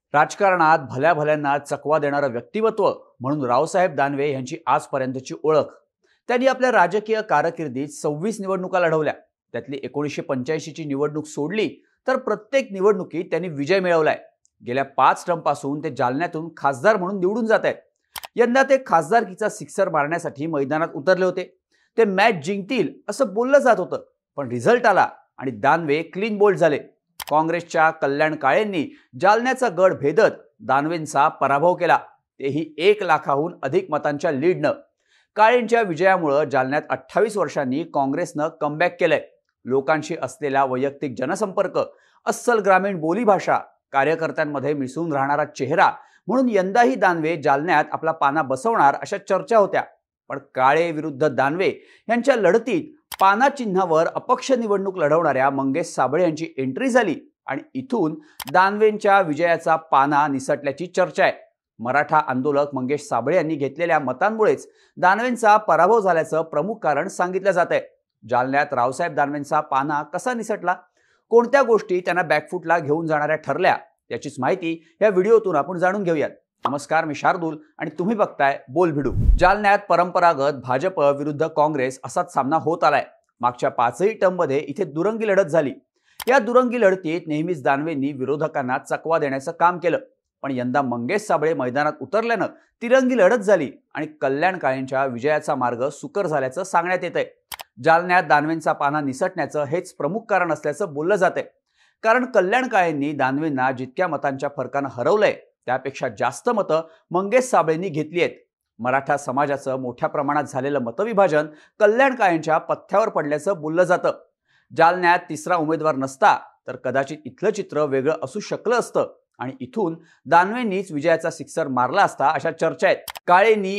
राजकारणात भल्या भल्यांना चकवा देणारं व्यक्तिमत्व म्हणून रावसाहेब दानवे यांची आजपर्यंतची ओळख. त्यांनी आपल्या राजकीय कारकिर्दीत 26 निवडणुका लढवल्या. त्यातली 1985 ची निवडणूक सोडली तर प्रत्येक निवडणुकीत त्यांनी विजय मिळवलाय. गेल्या 5 टर्मपासून ते जालन्यातून खासदार म्हणून निवडून जात आहेत. यंदा ते खासदारकीचा सिक्सर मारण्यासाठी मैदानात उतरले होते. ते मॅच जिंकतील असं बोललं जात होतं, पण रिझल्ट आला आणि दानवे क्लीन बोल्ड झाले. काँग्रेसच्या कल्याण काळेंनी जालन्याचा गड भेदत दानवेंचा पराभव केला, तेही 1 लाखाहून अधिक मतांच्या लीडनं. काळेंच्या विजयामुळे जालन्यात 28 वर्षांनी काँग्रेसनं कमबॅक केलंय. लोकांशी असलेला वैयक्तिक जनसंपर्क, अस्सल ग्रामीण बोलीभाषा, कार्यकर्त्यांमध्ये मिसळून राहणारा चेहरा म्हणून यंदाही दानवे जालन्यात आपला पाना बसवणार अशा चर्चा होत्या. पण काळे विरुद्ध दानवे यांच्या लढतीत पाना चिन्हावर अपक्ष निवडणूक लढवणाऱ्या मंगेश साबळे यांची एंट्री झाली आणि इथून दानवेंच्या विजयाचा पाना निसटल्याची चर्चा आहे. मराठा आंदोलक मंगेश साबळे यांनी घेतलेल्या मतांमुळेच दानवेंचा पराभव झाल्याचं प्रमुख कारण सांगितलं जात आहे. जालन्यात रावसाहेब दानवेंचा पाना कसा निसटला, कोणत्या गोष्टी त्यांना बॅकफुटला घेऊन जाणाऱ्या ठरल्या, याचीच माहिती या व्हिडिओतून आपण जाणून घेऊयात. नमस्कार, मी शार्दूल आणि तुम्ही बघताय बोल भिडू. जालन्यात परंपरागत भाजप विरुद्ध काँग्रेस असाच सामना होत आलाय. मागच्या 5ही टर्ममध्ये इथे दुरंगी लढत झाली. या दुरंगी लढतीत नेहमीच दानवेंनी विरोधकांना चकवा देण्याचं काम केलं. पण यंदा मंगेश साबळे मैदानात उतरल्यानं तिरंगी लढत झाली आणि कल्याण काळेंच्या विजयाचा मार्ग सुकर झाल्याचं सांगण्यात येतंय. जालन्यात दानवेंचा पाना निसटण्याचं हेच प्रमुख कारण असल्याचं बोललं जातंय. कारण कल्याण काळेंनी दानवेंना जितक्या मतांच्या फरकानं हरवलंय त्यापेक्षा जास्त मतं मंगेश साबळेंनी घेतली आहेत. मराठा समाजाचं मोठ्या प्रमाणात झालेलं मतविभाजन कल्याण काळेंच्या पथ्यावर पडल्याचं बोललं जातं. जालन्यात तिसरा उमेदवार नसता तर कदाचित इथलं चित्र वेगळं असू शकलं असतं आणि इथून दानवेंनीच विजयाचा सिक्सर मारला असता अशा चर्चा आहेत. काळेंनी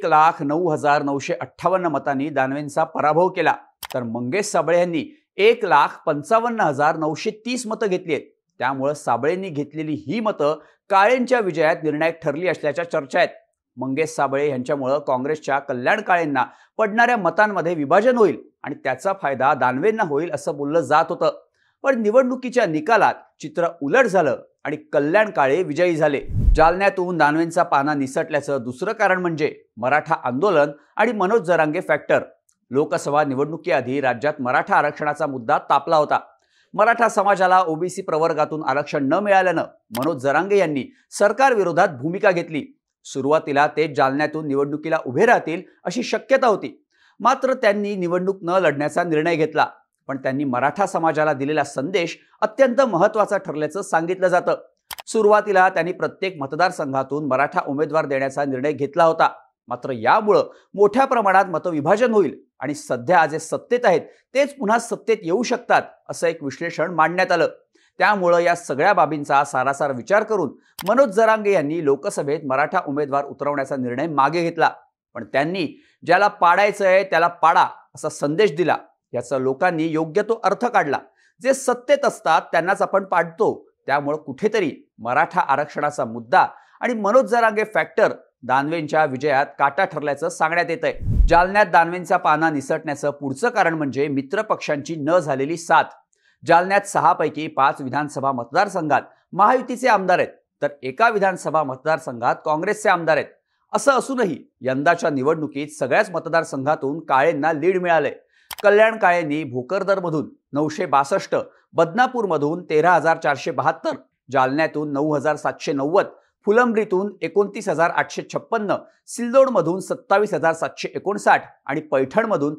1,09,958 मतांनी दानवेंचा पराभव केला, तर मंगेश साबळे यांनी 1,55,930 मतं घेतली आहेत. त्यामुळे साबळेंनी घेतलेली ही मतं काळेंच्या विजयात निर्णायक ठरली असल्याच्या चर्चा आहेत. मंगेश साबळे यांच्यामुळे काँग्रेसच्या कल्याण काळेंना पडणाऱ्या मतांमध्ये विभाजन होईल आणि त्याचा फायदा दानवेंना होईल असं बोललं जात होतं. पण निवडणुकीच्या निकालात चित्र उलट झालं आणि कल्याण काळे विजयी झाले. जालन्यातून दानवेंचा पाना निसटल्याचं दुसरं कारण म्हणजे मराठा आंदोलन आणि मनोज जरांगे फॅक्टर. लोकसभा निवडणुकीआधी राज्यात मराठा आरक्षणाचा मुद्दा तापला होता. मराठा समाजाला ओबीसी प्रवर्गातून आरक्षण न मिळाल्यानं मनोज जरांगे यांनी सरकार विरोधात भूमिका घेतली. सुरुवातीला ते जालन्यातून निवडणुकीला उभे राहतील अशी शक्यता होती. मात्र त्यांनी निवडणूक न लढण्याचा निर्णय घेतला. पण त्यांनी मराठा समाजाला दिलेला संदेश अत्यंत महत्त्वाचा ठरल्याचं सांगितलं जातं. सुरुवातीला त्यांनी प्रत्येक मतदारसंघातून मराठा उमेदवार देण्याचा निर्णय घेतला होता. मात्र यामुळे मोठ्या प्रमाणात मतविभाजन होईल आणि सध्या जे सत्तेत आहेत तेच पुन्हा सत्तेत येऊ शकतात असं एक विश्लेषण मांडण्यात आलं. त्यामुळे या सगळ्या बाबींचा सारासार विचार करून मनोज जरांगे यांनी लोकसभेत मराठा उमेदवार उतरवण्याचा निर्णय मागे घेतला. पण त्यांनी ज्याला पाडायचंय त्याला पाडा असा संदेश दिला. याचा लोकांनी योग्य तो अर्थ काढला. जे सत्तेत असतात त्यांनाच आपण पाडतो, त्यामुळे कुठेतरी मराठा आरक्षणाचा मुद्दा आणि मनोज जरांगे फॅक्टर दानवेंच्या विजयात काटा ठरल्याचं सांगण्यात येतंय. जालन्यात दानवेंचा पाना निसटण्याचं पुढचं कारण म्हणजे मित्र पक्षांची न झालेली साथ. जालन्यात 6 पैकी 5 विधानसभा मतदारसंघात महायुतीचे आमदार आहेत, तर एका विधानसभा मतदारसंघात काँग्रेसचे आमदार आहेत. असं असूनही यंदाच्या निवडणुकीत सगळ्याच मतदारसंघातून काळेंना लीड मिळाले. कल्याण काळेंनी भोकरदरमधून 962, बदनापूरमधून 13,472, जालन्यातून 9,790, फुलंब्रीतून 29,856, सिल्लोडमधून 27,759 आणि पैठणमधून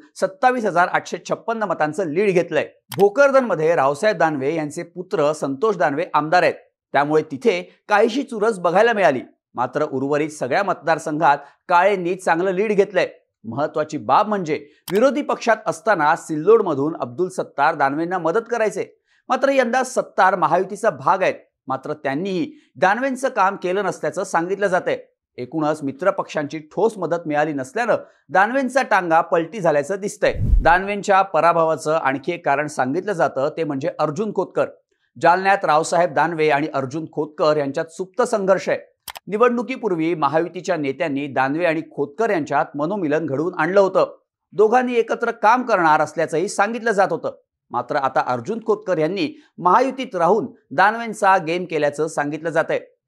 27,856 मतांचं लीड घेतलंय. भोकरदनमध्ये रावसाहेब दानवे यांचे पुत्र संतोष दानवे आमदार आहेत, त्यामुळे तिथे काहीशी चुरस बघायला मिळाली. मात्र उर्वरित सगळ्या मतदारसंघात काळेंनी चांगलं लीड घेतलंय. महत्वाची बाब म्हणजे विरोधी पक्षात असताना सिल्लोडमधून अब्दुल सत्तार दानवेंना मदत करायचे. मात्र यंदा सत्तार महायुतीचा भाग आहेत, मात्र त्यांनीही दानवेंचं काम केलं नसल्याचं सांगितलं जातंय. एकूणच मित्र पक्षांची ठोस मदत मिळाली नसल्यानं दानवेंचा टांगा पलटी झाल्याचं दिसतंय. दानवेंच्या पराभवाचं आणखी एक कारण सांगितलं जातं ते म्हणजे अर्जुन खोतकर. जालन्यात रावसाहेब दानवे आणि अर्जुन खोतकर यांच्यात सुप्त संघर्ष आहे. निवडणुकीपूर्वी महायुतीच्या नेत्यांनी दानवे आणि खोतकर यांच्यात मनोमिलन घडवून आणलं होतं. दोघांनी एकत्र काम करणार असल्याचंही सांगितलं जात होतं. मात्र आता अर्जुन खोतकर यांनी महायुतीत राहून दानवेंचा गेम केल्याचं सांगितलं जातंय.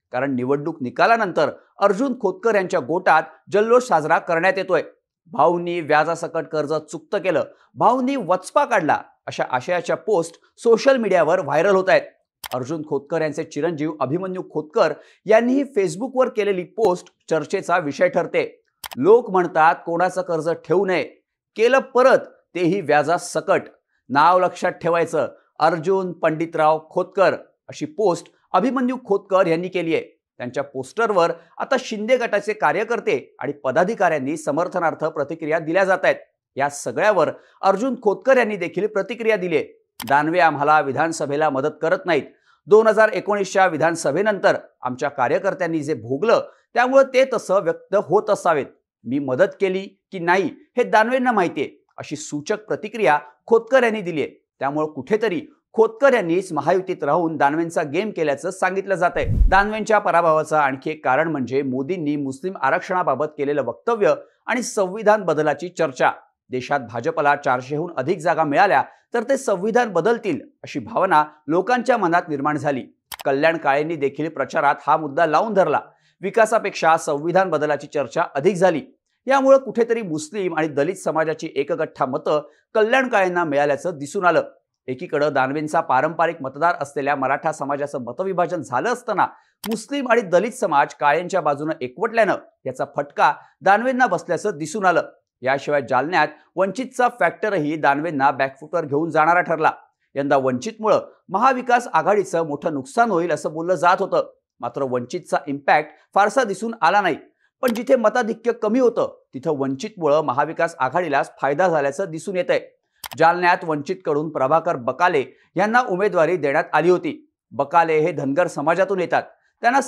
कारण निवडणूक निकालानंतर अर्जुन खोतकर यांच्या गोटात जल्लोष साजरा करण्यात येतोय. भाऊंनी व्याजासकट कर्ज चुकत केलं, भाऊंनी वचपा काढला, अशा आशयाच्या पोस्ट सोशल मीडियावर व्हायरल होत आहेत. अर्जुन खोतकर यांचे चिरंजीव अभिमन्यू खोतकर यांनीही फेसबुकवर केलेली पोस्ट चर्चेचा विषय ठरते. लोक म्हणतात कोणाचं कर्ज ठेवू नये, केलं परत तेही व्याजासकट, नाव लक्षात ठेवायचं, अर्जुन पंडितराव खोतकर, अशी पोस्ट अभिमन्यू खोतकर यांनी केली आहे. त्यांच्या पोस्टरवर आता शिंदे गटाचे कार्यकर्ते आणि पदाधिकाऱ्यांनी समर्थनार्थ प्रतिक्रिया दिल्या जात आहेत. या सगळ्यावर अर्जुन खोतकर यांनी देखील प्रतिक्रिया दिली आहे. दानवे आम्हाला विधानसभेला मदत करत नाहीत. 2019च्या विधानसभेनंतर आमच्या कार्यकर्त्यांनी जे भोगलं त्यामुळे ते तसं व्यक्त होत असावेत. मी मदत केली की नाही हे दानवेंना माहितीये, अशी सूचक प्रतिक्रिया खोतकर यांनी दिली आहे. त्यामुळे कुठेतरी खोतकर यांनीच महायुतीत राहून दानवेंचा गेम केल्याचं सांगितलं जात आहे. दानवेंच्या पराभवाचं आणखी एक कारण म्हणजे मोदींनी मुस्लिम आरक्षणाबाबत केलेलं वक्तव्य आणि संविधान बदलाची चर्चा. देशात भाजपला 400हून अधिक जागा मिळाल्या तर ते संविधान बदलतील अशी भावना लोकांच्या मनात निर्माण झाली. कल्याण काळेंनी देखील प्रचारात हा मुद्दा लावून धरला. विकासापेक्षा संविधान बदलाची चर्चा अधिक झाली. यामुळे कुठेतरी मुस्लिम आणि दलित समाजाची एकगठ्ठा मतं कल्याण काळेंना मिळाल्याचं दिसून आलं. एकीकडे दानवेंचा पारंपरिक मतदार असलेल्या मराठा समाजाचं मतविभाजन झालं असताना मुस्लिम आणि दलित समाज काळेंच्या बाजूने एकवटल्यानं याचा फटका दानवेंना बसल्याचं दिसून आलं. याशिवाय जालन्यात वंचितचा फॅक्टरही दानवेंना बॅकफुटवर घेऊन जाणारा ठरला. यंदा वंचितमुळे महाविकास आघाडीचं मोठं नुकसान होईल असं बोललं जात होतं. मात्र वंचितचा इम्पॅक्ट फारसा दिसून आला नाही. पण जिथे मताधिक्य कमी होतं तिथं वंचितमुळे महाविकास आघाडीलाच फायदा झाल्याचं दिसून येत आहे. जालन्यात वंचितकडून प्रभाकर बकाले यांना उमेदवारी देण्यात आली होती. बकाले हे धनगर समाजातून येतात. त्यांना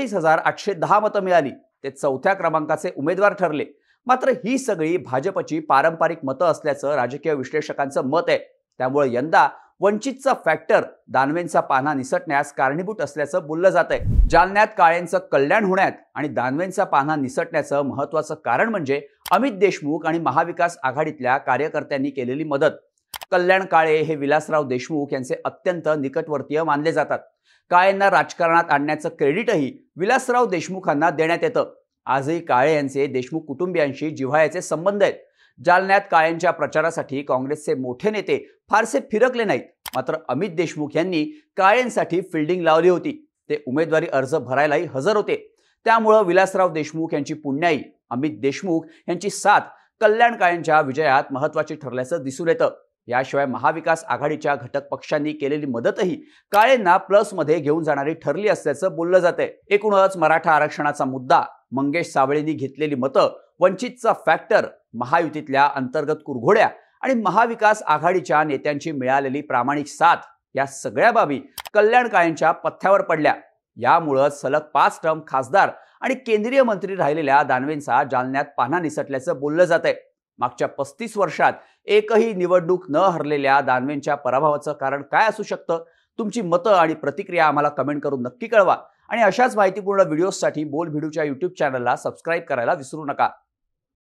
37,810 मतं मिळाली. ते 4थ्या क्रमांकाचे उमेदवार ठरले. मात्र ही सगळी भाजपची पारंपरिक मतं असल्याचं राजकीय विश्लेषकांचं मत आहे. त्यामुळे यंदा वंचितचा फॅक्टर दानवेंचा पान्हा निसटण्यास कारणीभूत असल्याचं बोललं जात आहे. जालन्यात काळेंचं कल्याण होण्यात आणि दानवेंचा पान्हा निसटण्याचं महत्त्वाचं कारण म्हणजे अमित देशमुख आणि महाविकास आघाडीतल्या कार्यकर्त्यांनी केलेली मदत. कल्याण काळे हे विलासराव देशमुख यांचे अत्यंत निकटवर्तीय मानले जातात. काळेंना राजकारणात आणण्याचं क्रेडिटही विलासराव देशमुखांना देण्यात येतं. आजही काळे यांचे देशमुख कुटुंबियांशी जिव्हाळ्याचे संबंध आहेत. जालन्यात काळेंच्या प्रचारासाठी काँग्रेसचे मोठे नेते फारसे फिरकले नाहीत. मात्र अमित देशमुख यांनी काळेंसाठी फिल्डिंग लावली होती. ते उमेदवारी अर्ज भरायलाही हजर होते. त्यामुळे विलासराव देशमुख यांची पुण्याई अमित देशमुख यांची साथ कल्याण काळेंच्या विजयात महत्त्वाची ठरल्याचं दिसून येतं. याशिवाय महाविकास आघाडीच्या घटक पक्षांनी केलेली मदतही काळेंना प्लसमध्ये घेऊन जाणारी ठरली असल्याचं बोललं जातंय. एकूणच मराठा आरक्षणाचा मुद्दा, मंगेश साबळेंनी घेतलेली मतं, वंचितचा फॅक्टर, महायुतीतल्या अंतर्गत कुरघोड्या आणि महाविकास आघाडीच्या नेत्यांची मिळालेली प्रामाणिक साथ, या सगळ्या बाबी कल्याण काळेंच्या पथ्यावर पडल्या. यामुळे सलग 5 टर्म खासदार आणि केंद्रीय मंत्री राहिलेल्या दानवेंचा जालन्यात पान्हा निसटल्याचं बोललं जातंय. मागच्या 35 वर्षात एकही निवडणूक न हरलेल्या दानवेंच्या पराभवाचं कारण काय असू शकतं? तुमची मतं आणि प्रतिक्रिया आम्हाला कमेंट करून नक्की कळवा. आणि अशाच माहितीपूर्ण व्हिडिओसाठी बोल भिडूच्या YouTube चॅनलला सबस्क्राईब करायला विसरू नका.